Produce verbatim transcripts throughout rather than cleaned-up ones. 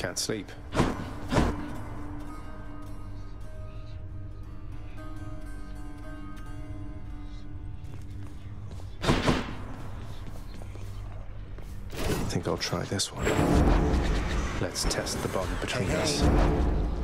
can't sleep. I think I'll try this one. Let's test the bond between Hey, us. hey.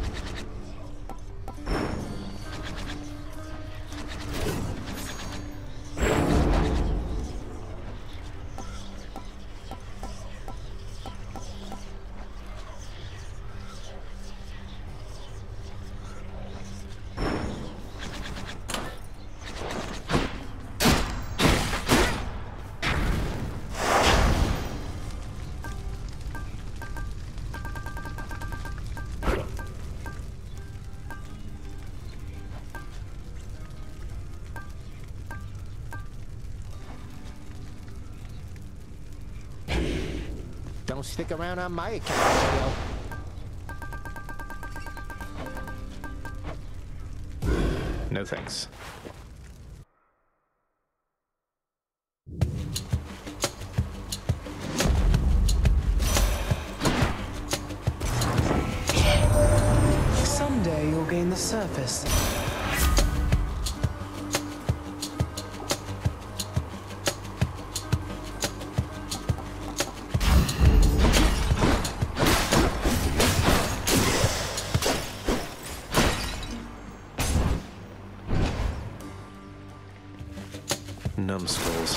Don't stick around on my account, Leo. No thanks. Someday you'll gain the surface. Numbskulls.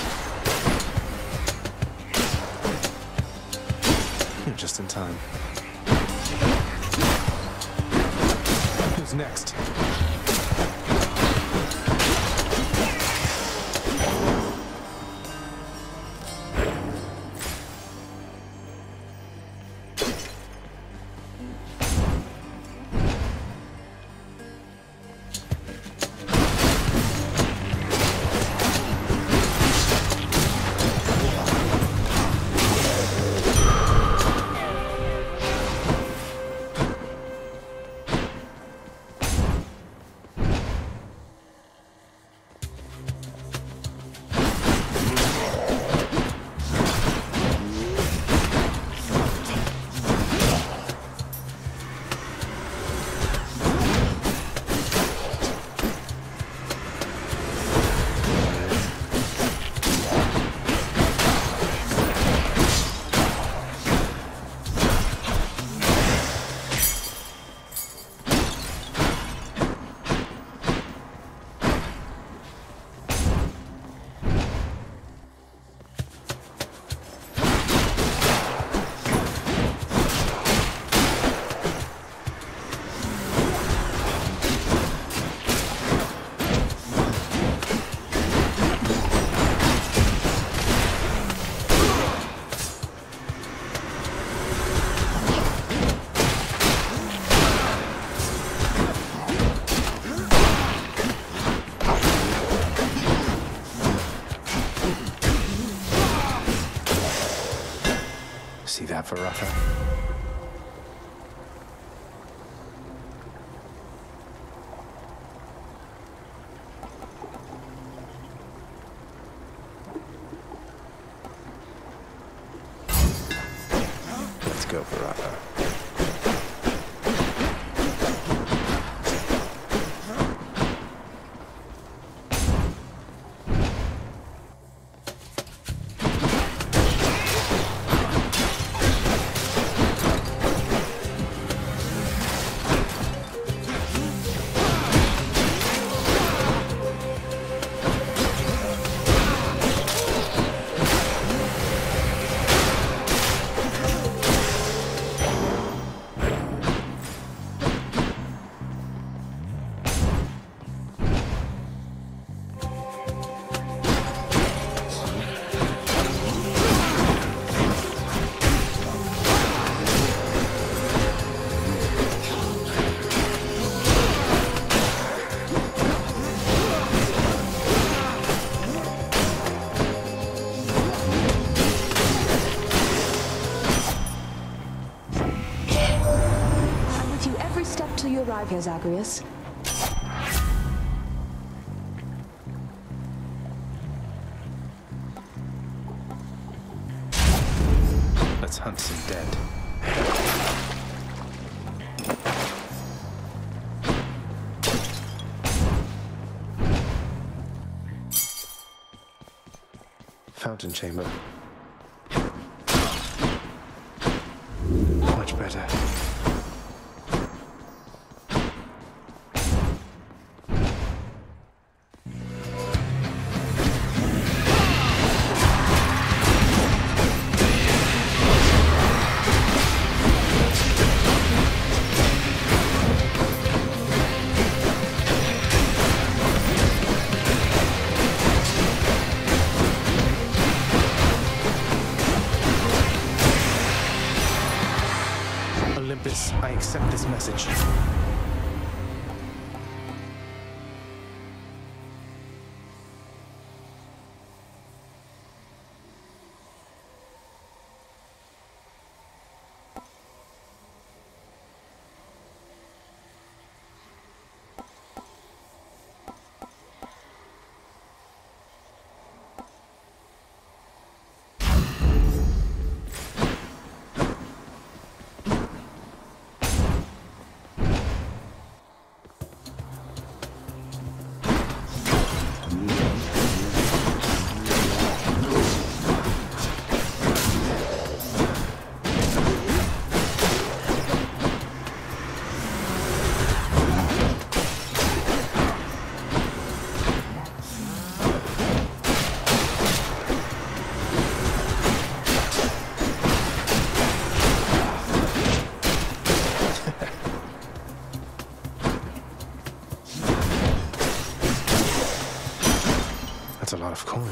You're just in time. Who's next? See that, Varaka? Let's go, Varaka. Till you arrive here, Zagreus. Let's hunt some dead. fountain chamber. Much better. Olympus, I accept this message. That's a lot of coin.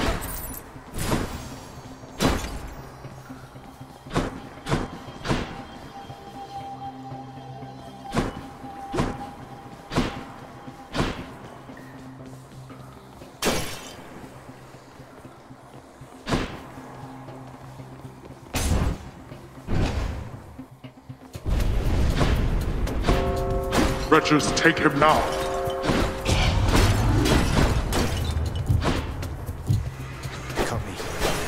Wretches, take him now! Cut me.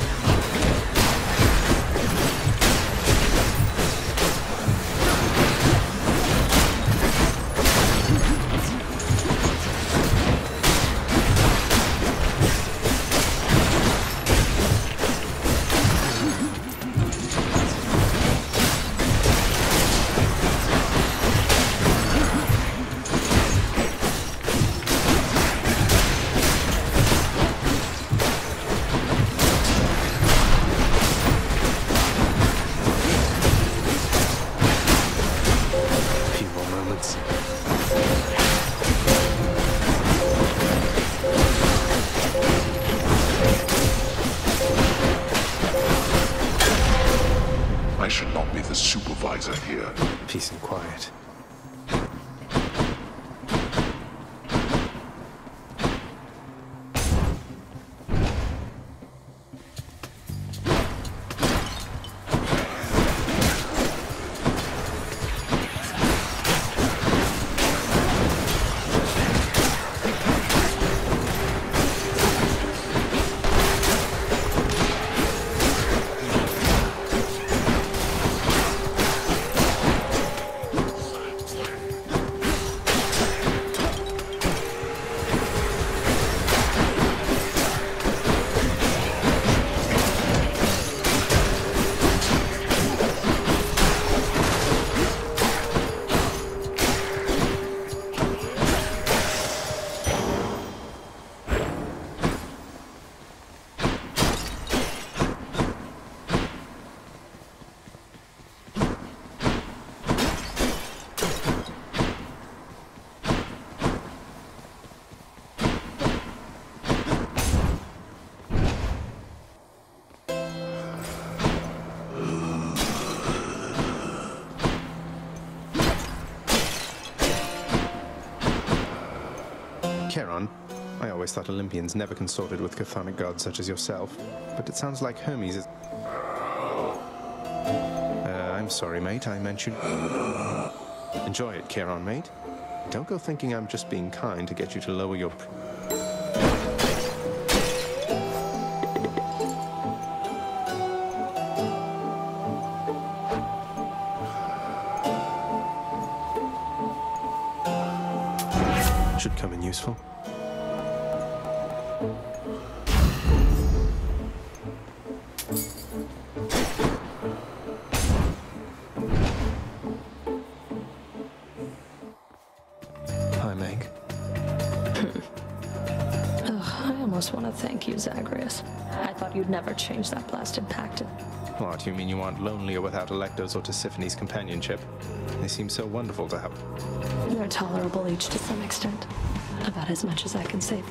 I should not be the supervisor here. Peace and quiet. Charon, I always thought Olympians never consorted with chthonic gods such as yourself, but it sounds like Hermes is... Uh, I'm sorry, mate, I meant you... Enjoy it, Charon, mate. Don't go thinking I'm just being kind to get you to lower your... Should come in useful. almost want to thank you, Zagreus. I thought you'd never change that blasted pact. What, you mean you aren't lonelier without Electo's or Tissiphane's companionship? They seem so wonderful to have. They're tolerable each to some extent. About as much as I can say.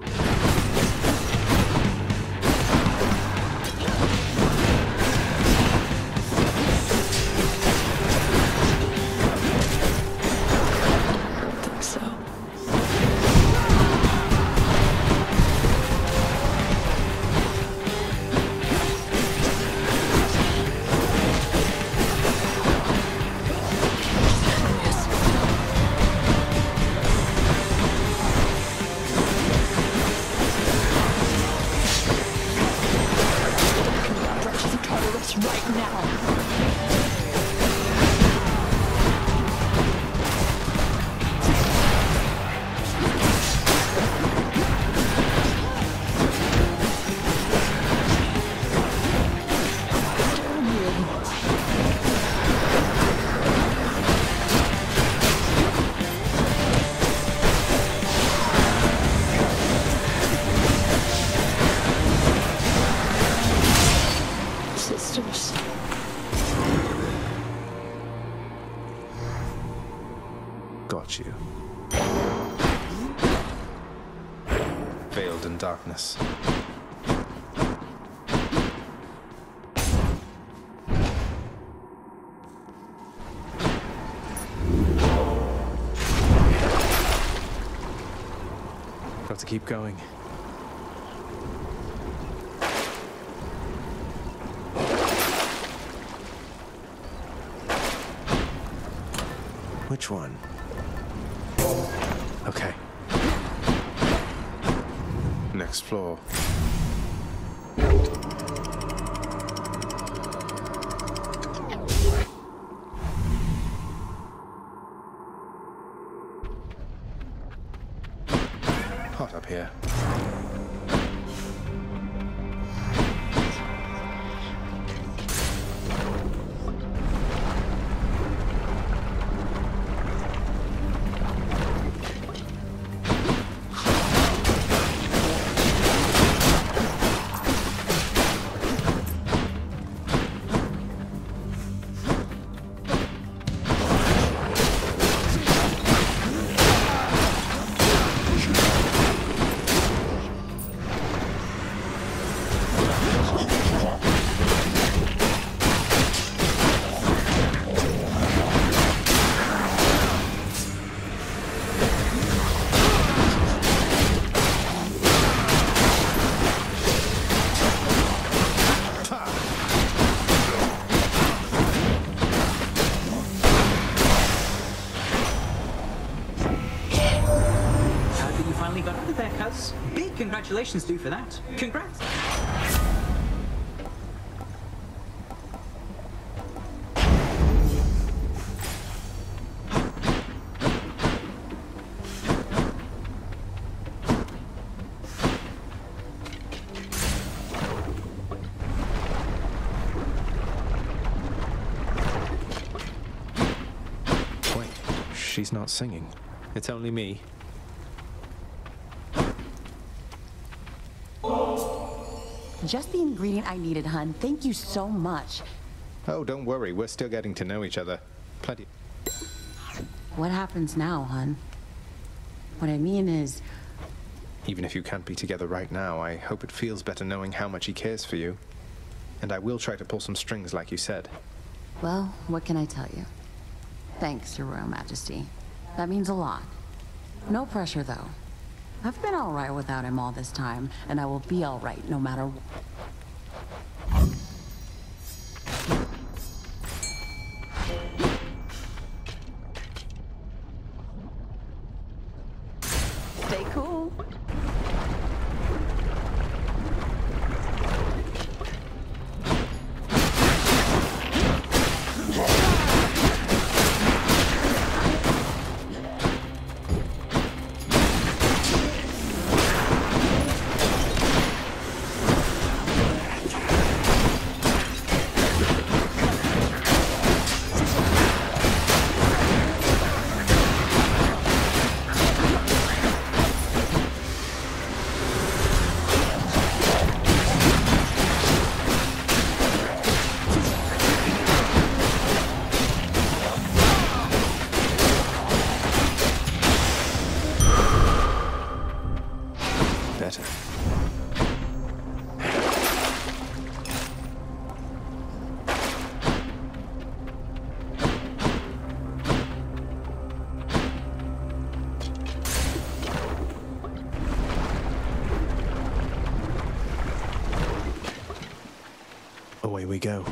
Got you. Veiled in darkness. Got to keep going. Which one? Okay. Next floor. Hot up here. Big congratulations to you for that. Congrats. Wait, she's not singing. It's only me. Just the ingredient I needed, hun. Thank you so much. Oh, don't worry. We're still getting to know each other. Plenty. What happens now, hun? What I mean is... Even if you can't be together right now, I hope it feels better knowing how much he cares for you. And I will try to pull some strings like you said. Well, what can I tell you? Thanks, Your Royal Majesty. That means a lot. No pressure, though. I've been all right without him all this time, and I will be all right no matter what. Stay cool. Away we go.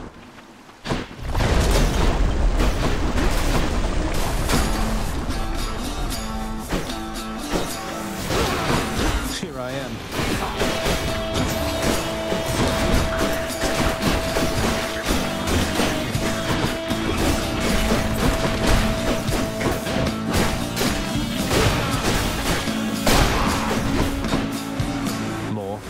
Here I am. More.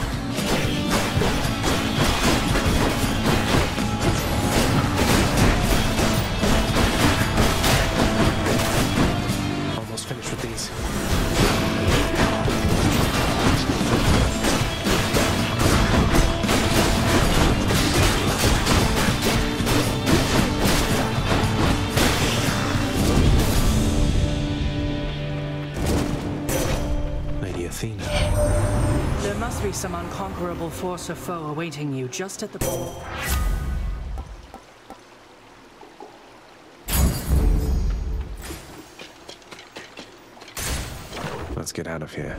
Almost finished with these. Lady Athena. There must be some unconquerable force or foe awaiting you just at the... Let's get out of here.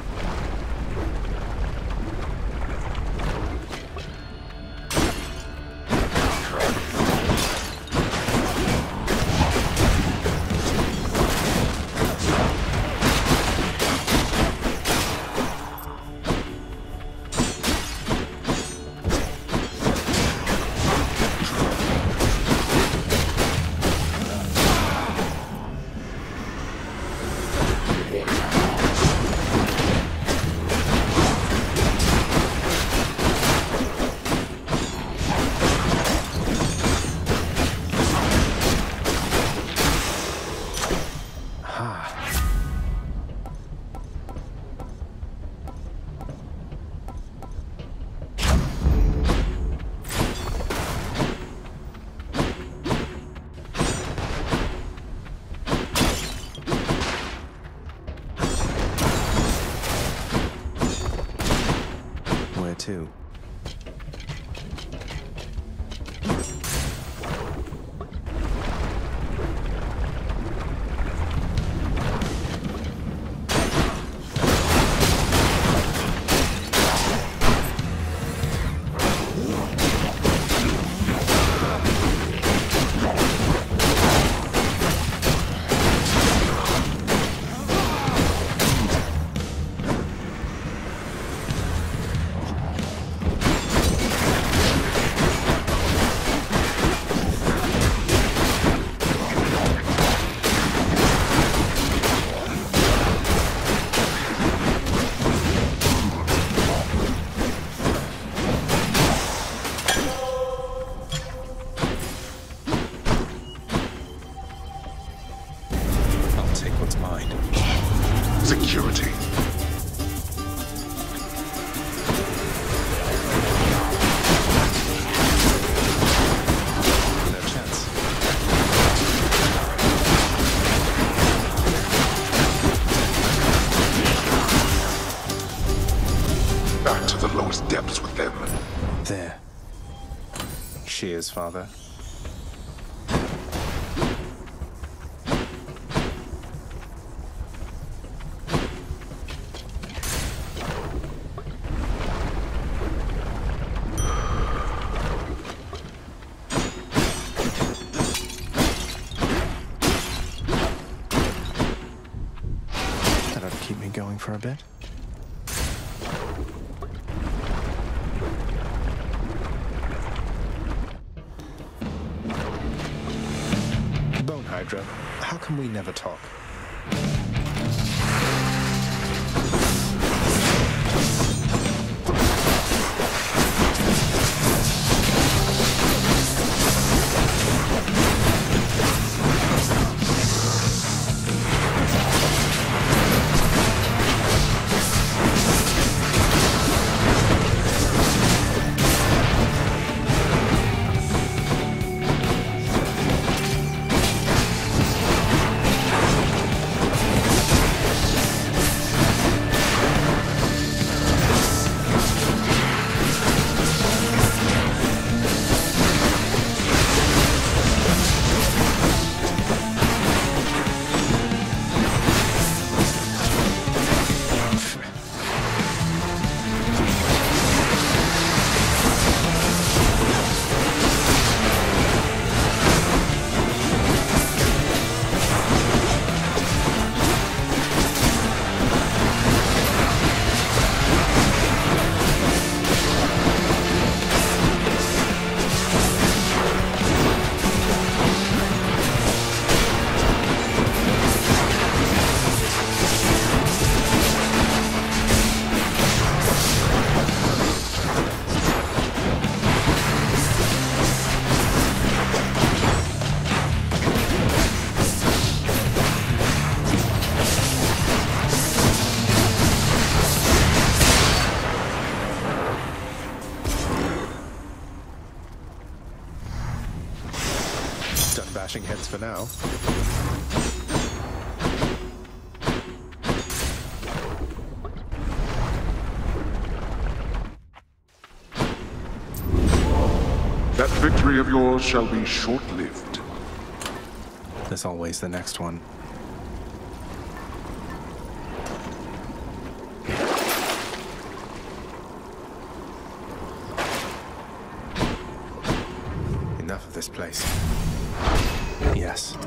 Too. What's mine? Security. No chance. Back to the lowest depths with them. There. Cheers, Father. Keep me going for a bit. Bone Hydra, how come we never talk? for now. That victory of yours shall be short-lived. There's always the next one. Enough of this place. Yes.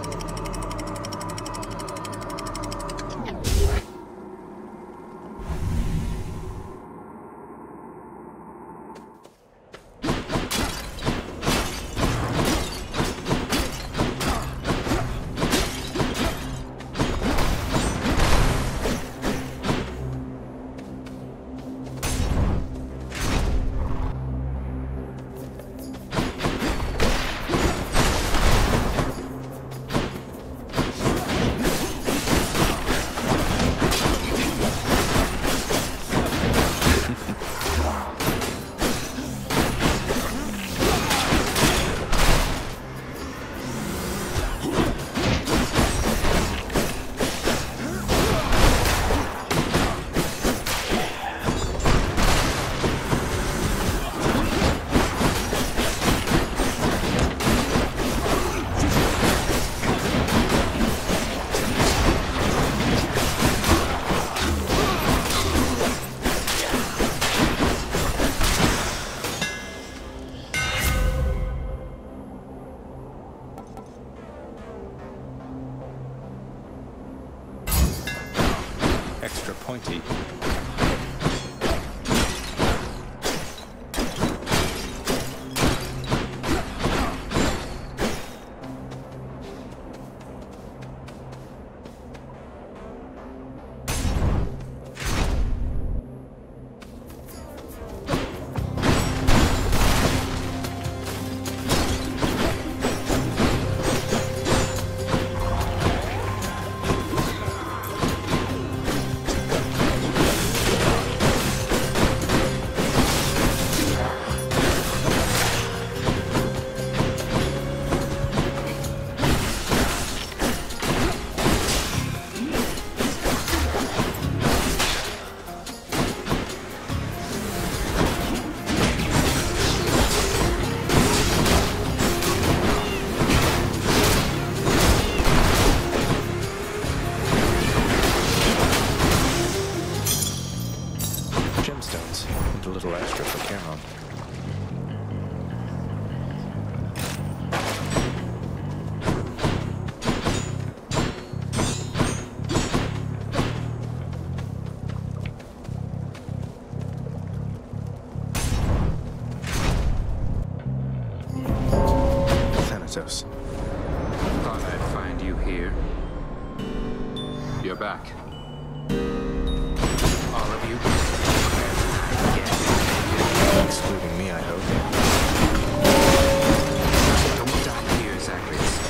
Extra pointy. Gemstones, and a little extra for Charon. Thanatos. Thought I'd find you here. You're back. All of you? Excluding me, I hope. Don't die here, Zacharias.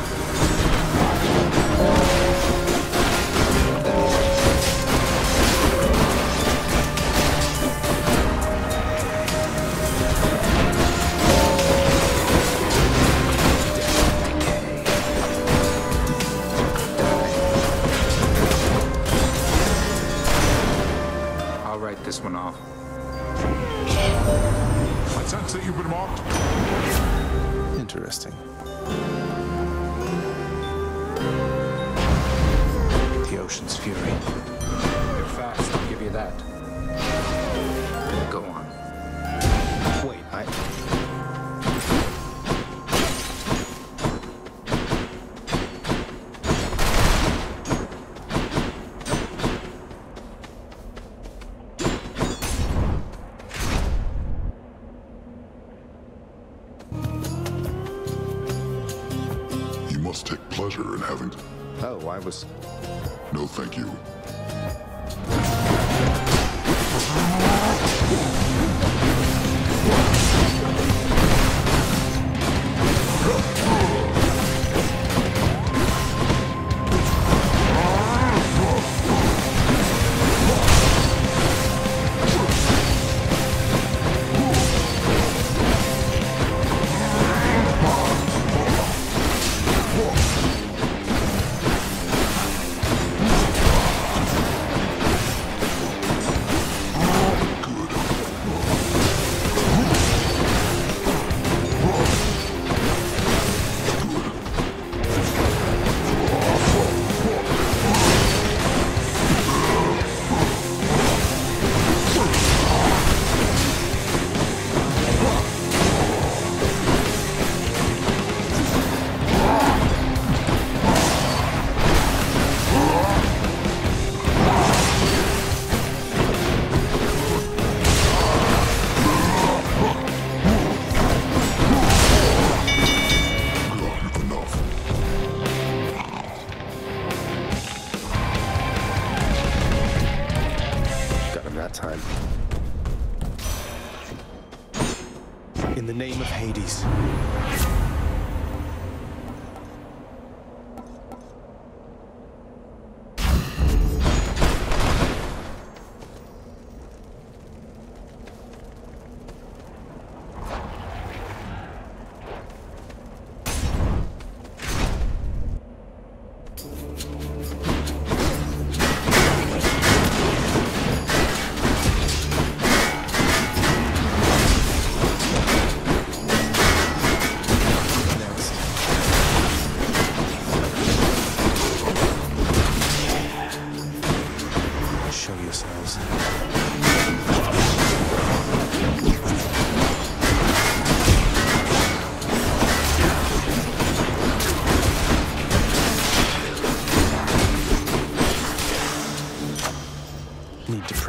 I'll write this one off. I sense that you've been marked. Interesting. The ocean's fury. You're fast, I'll give you that. Go on. Wait, I... You must take pleasure in having... Oh, I was... No, thank you.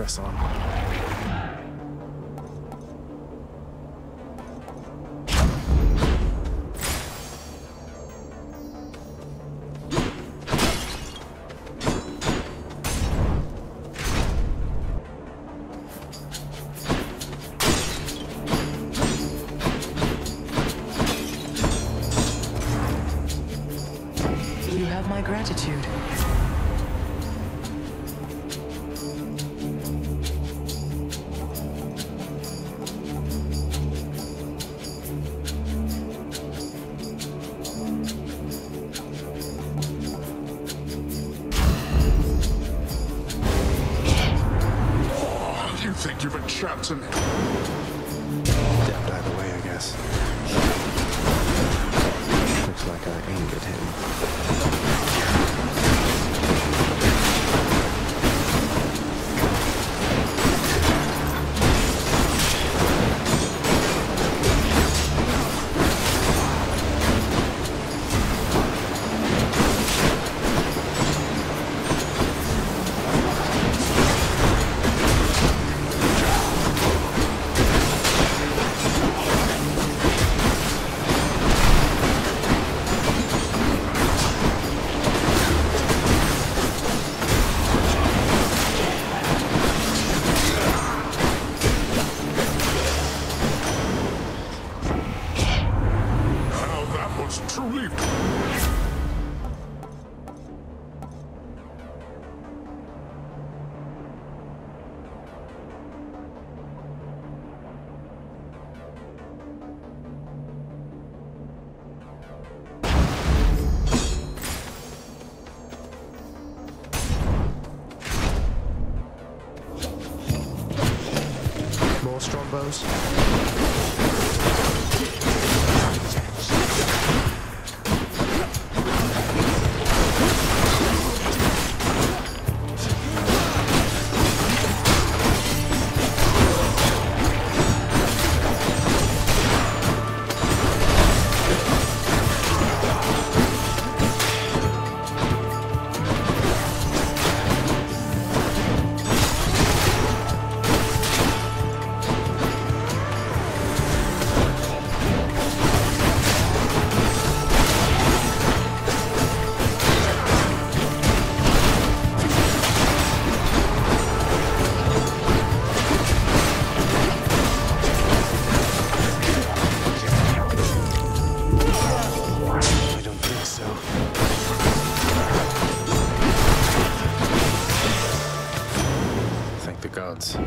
press on. You have my gratitude. You think you've a chance in it? Damned either way, I guess. Looks like I aimed at him. Truly. More Strongbows? Gods.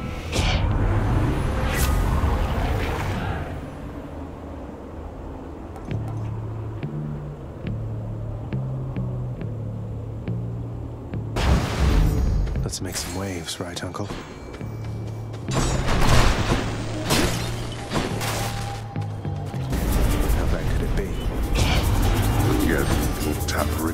Let's make some waves, right, Uncle? How bad could it be? Again, little tampering.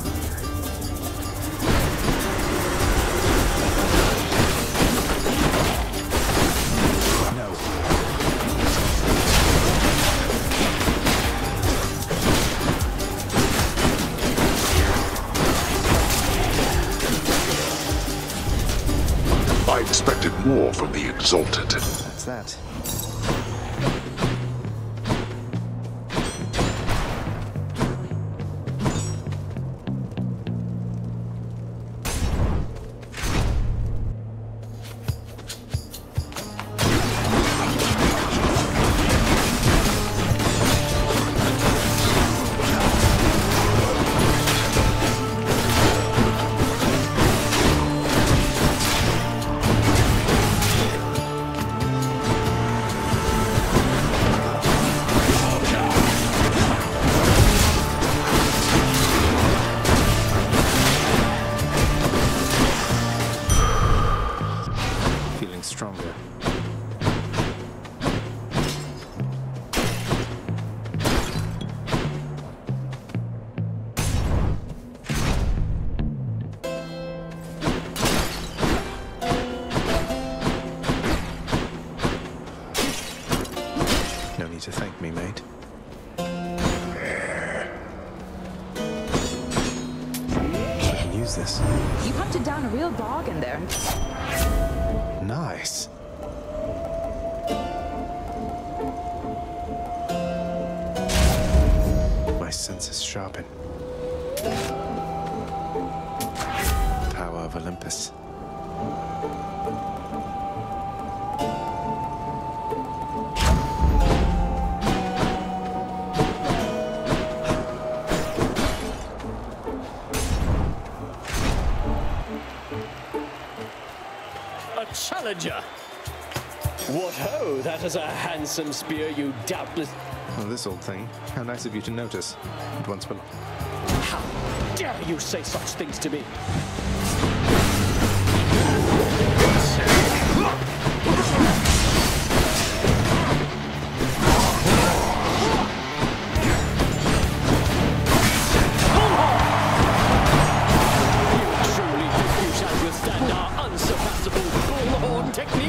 I expected more from the Exalted. That's that. is this? You hunted down a real bargain there. Nice. My senses sharpen. Power of Olympus. A challenger! What ho, that is a handsome spear you doubtless... Oh, this old thing. How nice of you to notice. It once belonged. How dare you say such things to me? You truly think you shall withstand our unsurpassable bullhorn technique?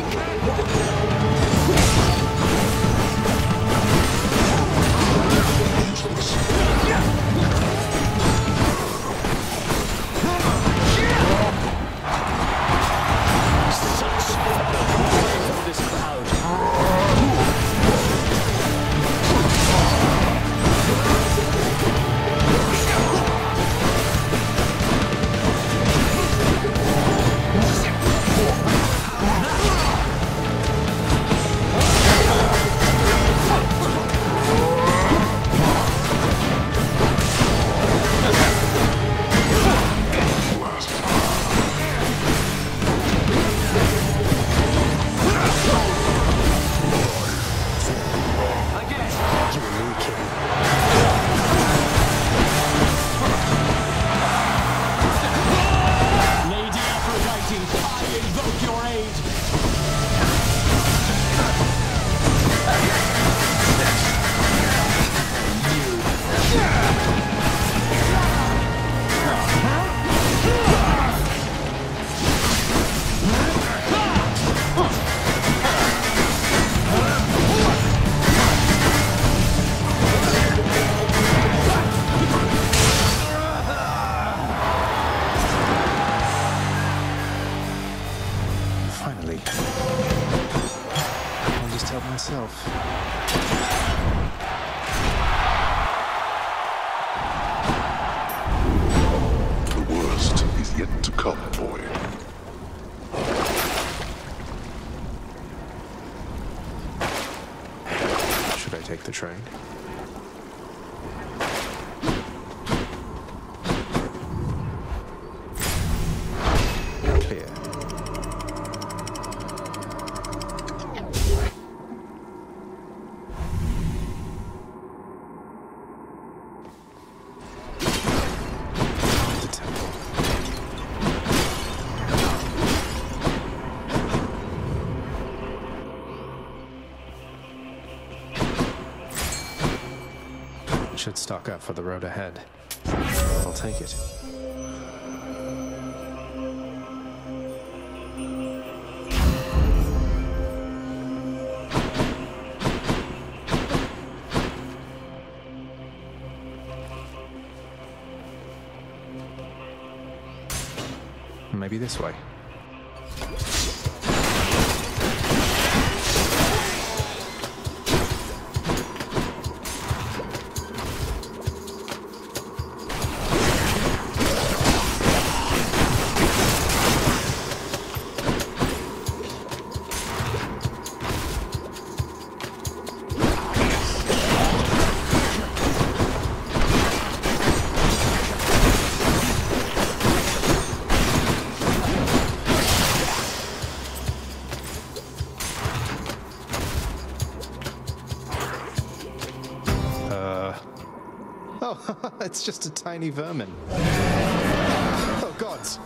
Finally. I'll just help myself. The worst is yet to come, boy. Should I take the train? Clear. The temple. Should stock up for the road ahead. I'll take it. Maybe this way. Oh, it's just a tiny vermin. Oh, gods.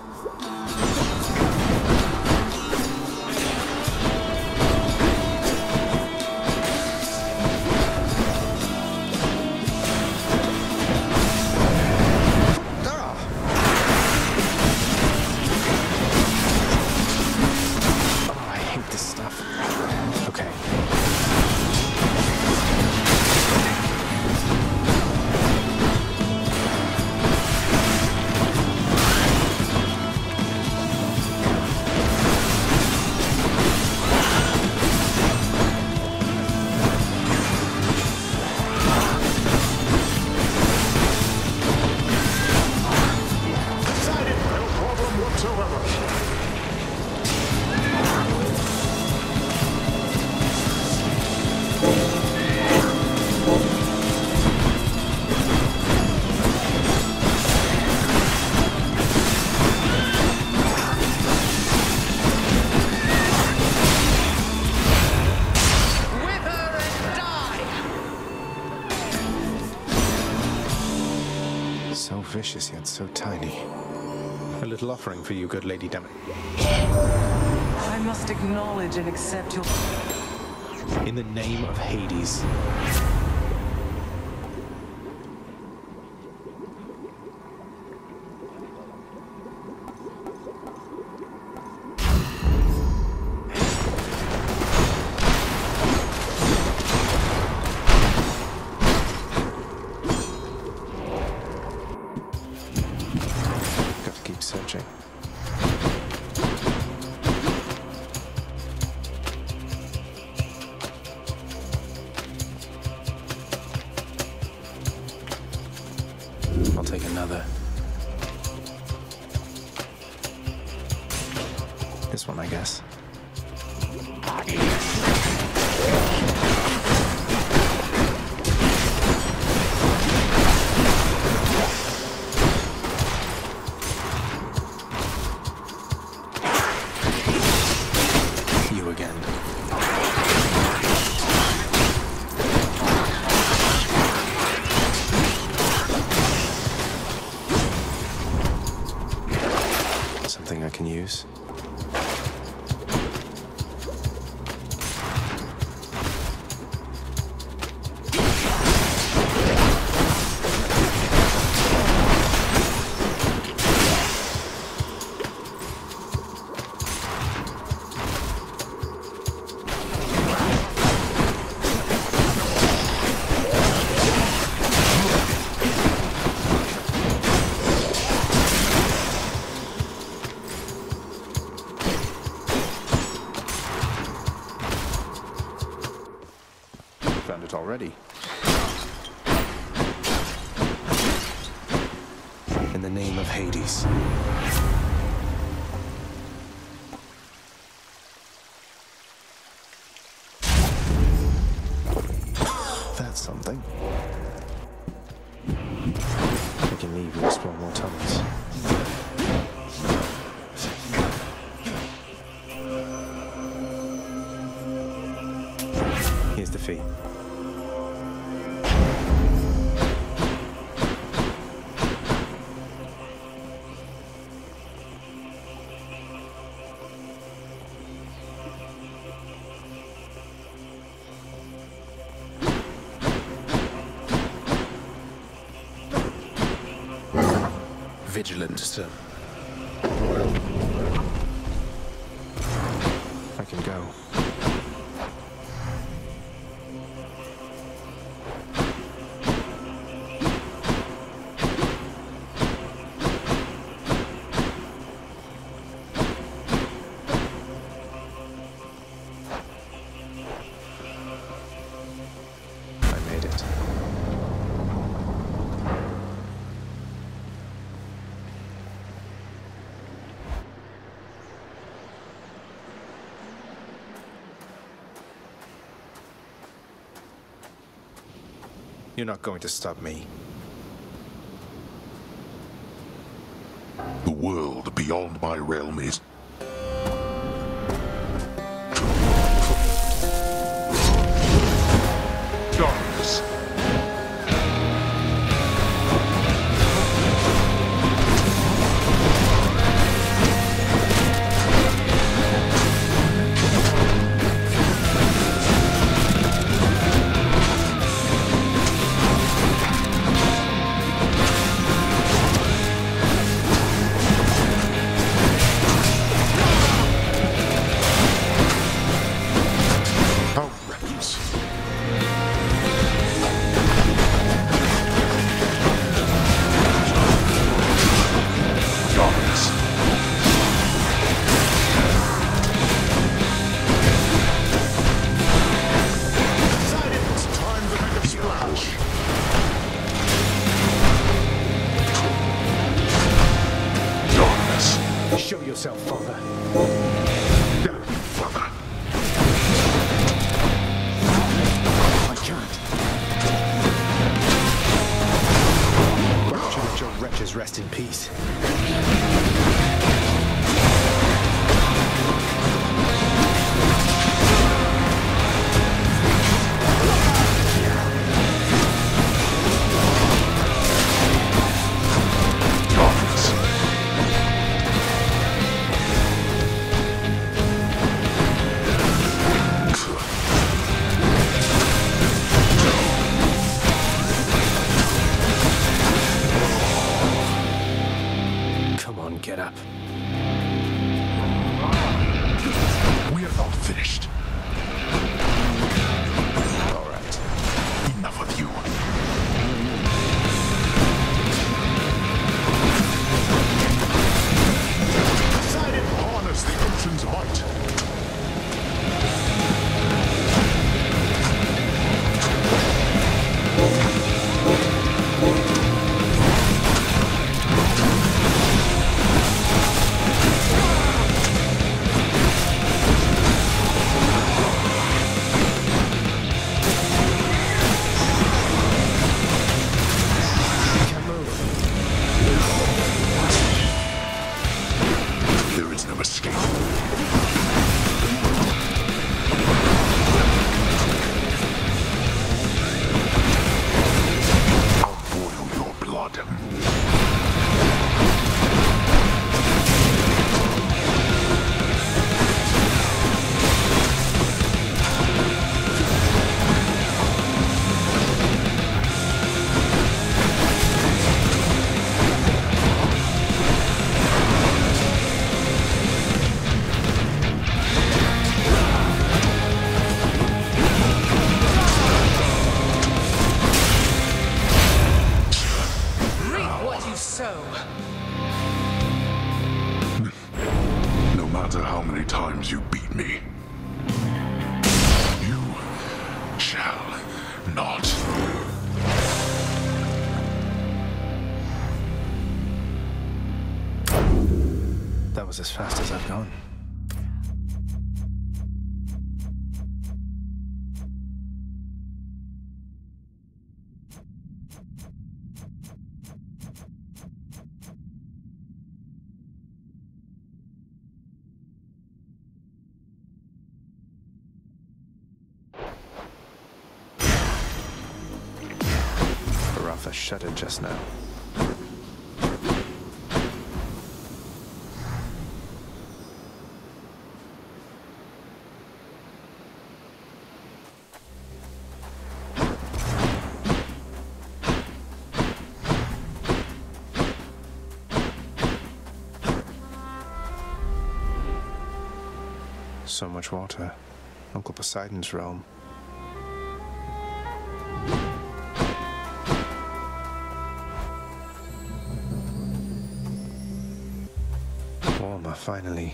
tiny. A little offering for you, good Lady Dem. I must acknowledge and accept your... In the name of Hades. Got to keep searching. I'll take another. This one, I guess. You again. Something I can use. Found it already. In the name of Hades. That's something. We can leave and explore more tunnels. Here's the fee. Vigilant, sir. I can go. I made it. You're not going to stop me. The world beyond my realm is... darkness. Show yourself, Father. Down, Father. I can't. Why don't you let your wretches rest in peace? Darkness. get up. We are not finished. All right. Enough of you. Decided to harness the ocean's might. There is no escape. I'll boil your blood. No matter how many times you beat me, you shall not. That was as fast as I've gone. Rafa shuddered just now. So much water. Uncle Poseidon's realm. Warmer, finally.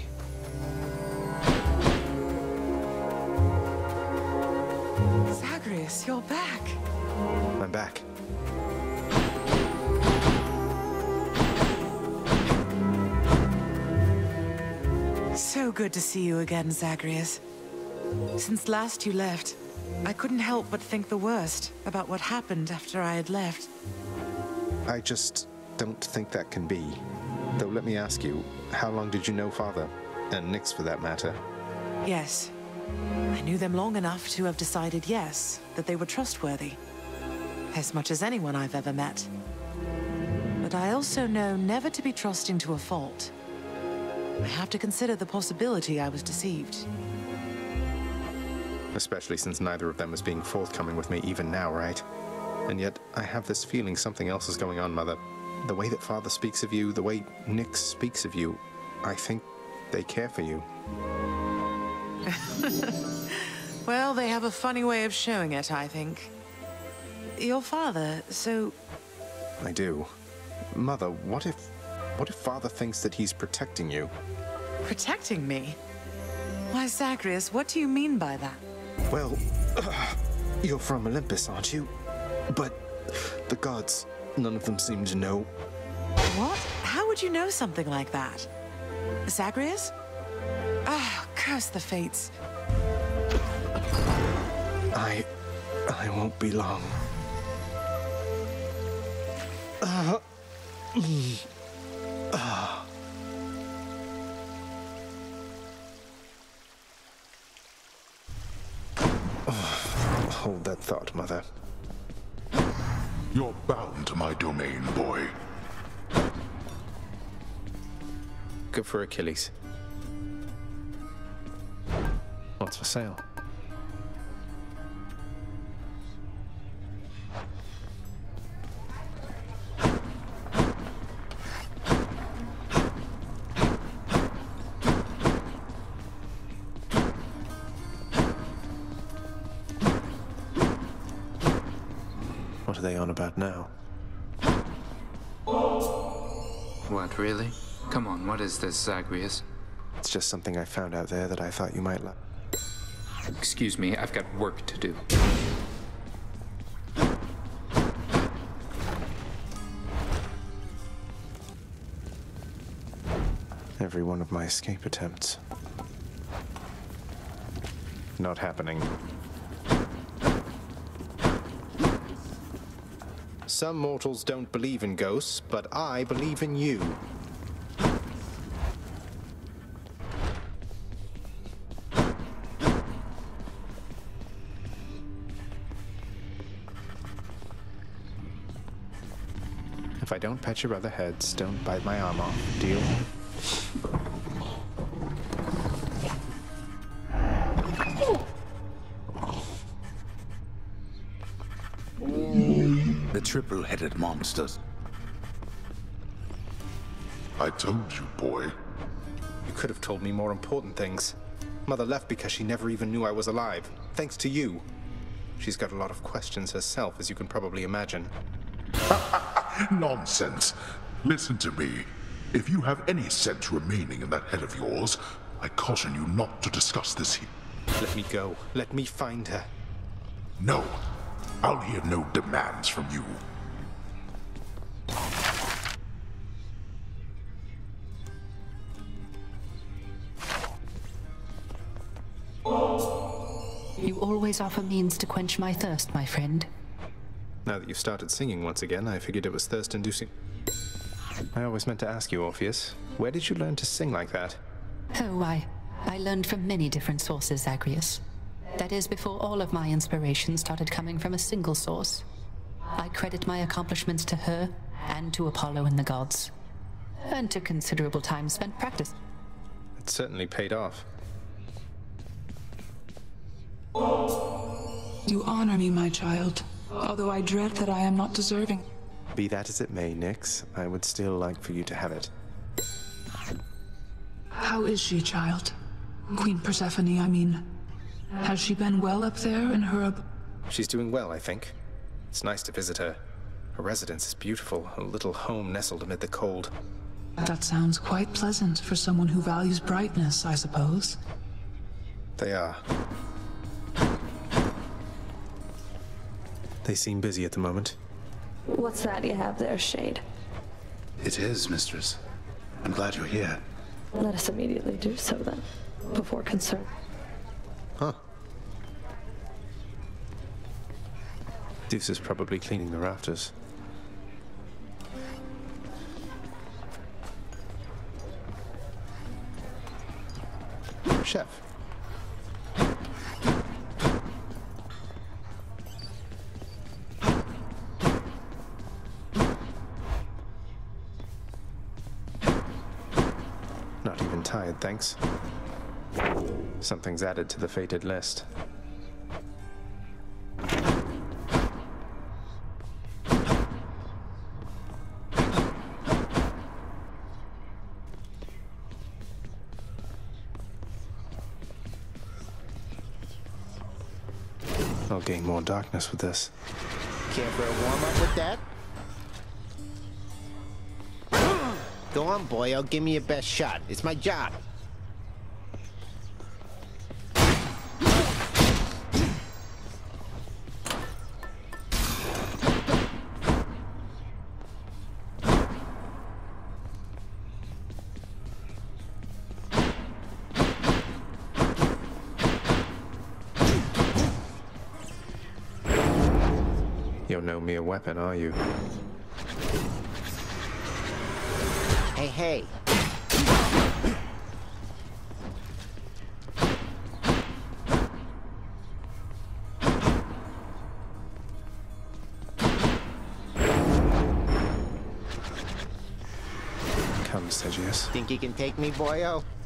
Zagreus, you're back. I'm back. So good to see you again, Zagreus. Since last you left, I couldn't help but think the worst about what happened after I had left. I just don't think that can be. Though let me ask you, how long did you know Father? And Nyx for that matter. Yes. I knew them long enough to have decided, yes, that they were trustworthy. As much as anyone I've ever met. But I also know never to be trusting to a fault. I have to consider the possibility I was deceived. Especially since neither of them is being forthcoming with me even now, right? And yet, I have this feeling something else is going on, Mother. The way that Father speaks of you, the way Nyx speaks of you, I think they care for you. Well, they have a funny way of showing it, I think. Your father, so... I do. Mother, what if... what if Father thinks that he's protecting you? Protecting me? Why, Zagreus, what do you mean by that? Well, uh, you're from Olympus, aren't you? But the gods, none of them seem to know. What? How would you know something like that? Zagreus? Ah, oh, curse the fates. I... I won't be long. Uh, mm, uh. Oh, hold that thought, Mother. You're bound to my domain, boy. Good for Achilles. What's for sale? What are they on about now? What, really? Come on, what is this, Zagreus? It's just something I found out there that I thought you might like. Excuse me, I've got work to do. Every one of my escape attempts. Not happening. Some mortals don't believe in ghosts, but I believe in you. If I don't pet your other heads, don't bite my arm off. Deal? The triple-headed monsters. I told you, boy. You could have told me more important things. Mother left because she never even knew I was alive. Thanks to you. She's got a lot of questions herself, as you can probably imagine. Nonsense. Listen to me. If you have any sense remaining in that head of yours, I caution you not to discuss this here. Let me go. Let me find her. No. I'll hear no demands from you. You always offer means to quench my thirst, my friend. Now that you've started singing once again, I figured it was thirst-inducing. I always meant to ask you, Orpheus, where did you learn to sing like that? Oh, I... I learned from many different sources, Zagreus. That is, before all of my inspiration started coming from a single source. I credit my accomplishments to her, and to Apollo and the gods. And to considerable time spent practice. It certainly paid off. You honor me, my child, although I dread that I am not deserving. Be that as it may, Nyx, I would still like for you to have it. How is she, child? Queen Persephone, I mean. Has she been well up there in her... Ab She's doing well, I think. It's nice to visit her. Her residence is beautiful, a little home nestled amid the cold. That sounds quite pleasant for someone who values brightness, I suppose. They are. They seem busy at the moment. What's that you have there, Shade? It is, mistress. I'm glad you're here. Let us immediately do so, then, before concern. Huh. Deuce is probably cleaning the rafters. Chef. Not even tired, thanks. Something's added to the fated list. I'll gain more darkness with this. Care for a warm-up with that? Go on, boyo. Give me your best shot. It's my job. You're no mere weapon, are you? Hey, hey. Come, Stygius. Think you can take me, boyo?